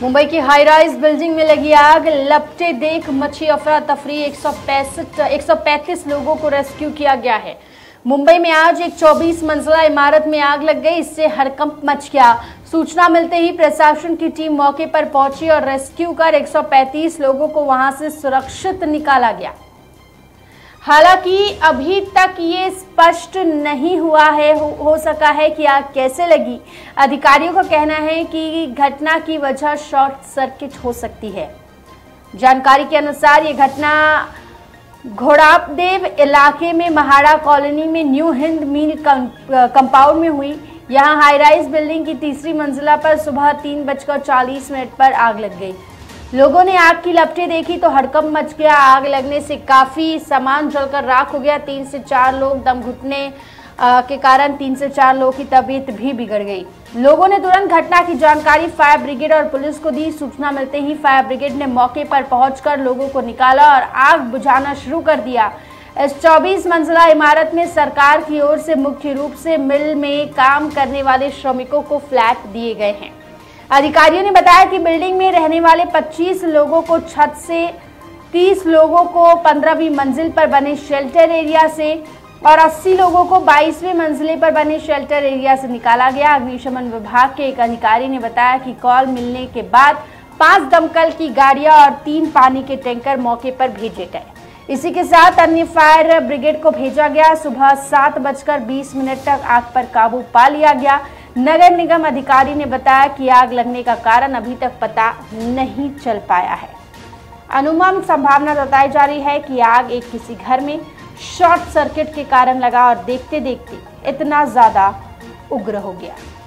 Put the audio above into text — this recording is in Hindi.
मुंबई की हाई राइज बिल्डिंग में लगी आग, लपटे देख मची अफरा तफरी। 135 लोगों को रेस्क्यू किया गया है। मुंबई में आज एक 24 मंजिला इमारत में आग लग गई, इससे हड़कंप मच गया। सूचना मिलते ही प्रशासन की टीम मौके पर पहुंची और रेस्क्यू कर 135 लोगों को वहां से सुरक्षित निकाला गया। हालांकि अभी तक ये स्पष्ट नहीं हुआ है हो सका है कि आग कैसे लगी। अधिकारियों का कहना है कि घटना की वजह शॉर्ट सर्किट हो सकती है। जानकारी के अनुसार ये घटना घोड़ापदेव इलाके में महाड़ा कॉलोनी में न्यू हिंद मील कंपाउंड में हुई। यहां हाई राइज बिल्डिंग की तीसरी मंजिला पर सुबह 3:40 पर आग लग गई। लोगों ने आग की लपटें देखी तो हड़कंप मच गया। आग लगने से काफी सामान जलकर राख हो गया। 3 से 4 लोग दम घुटने के कारण 3 से 4 लोगों की तबीयत भी बिगड़ गई। लोगों ने तुरंत घटना की जानकारी फायर ब्रिगेड और पुलिस को दी। सूचना मिलते ही फायर ब्रिगेड ने मौके पर पहुंचकर लोगों को निकाला और आग बुझाना शुरू कर दिया। इस 24 मंजिला इमारत में सरकार की ओर से मुख्य रूप से मिल में काम करने वाले श्रमिकों को फ्लैट दिए गए हैं। अधिकारियों ने बताया कि बिल्डिंग में रहने वाले 25 लोगों को छत से, 30 लोगों को 15वीं मंजिल पर बने शेल्टर एरिया से और 80 लोगों को 22वें मंजिले पर बने शेल्टर एरिया से निकाला गया। अग्निशमन विभाग के एक अधिकारी ने बताया कि कॉल मिलने के बाद 5 दमकल की गाड़ियां और 3 पानी के टैंकर मौके पर भेजे गए। इसी के साथ अन्य फायर ब्रिगेड को भेजा गया। सुबह 7:20 तक आग पर काबू पा लिया गया। नगर निगम अधिकारी ने बताया कि आग लगने का कारण अभी तक पता नहीं चल पाया है। अनुमान संभावना जताई जा रही है कि आग एक किसी घर में शॉर्ट सर्किट के कारण लगा और देखते देखते इतना ज्यादा उग्र हो गया।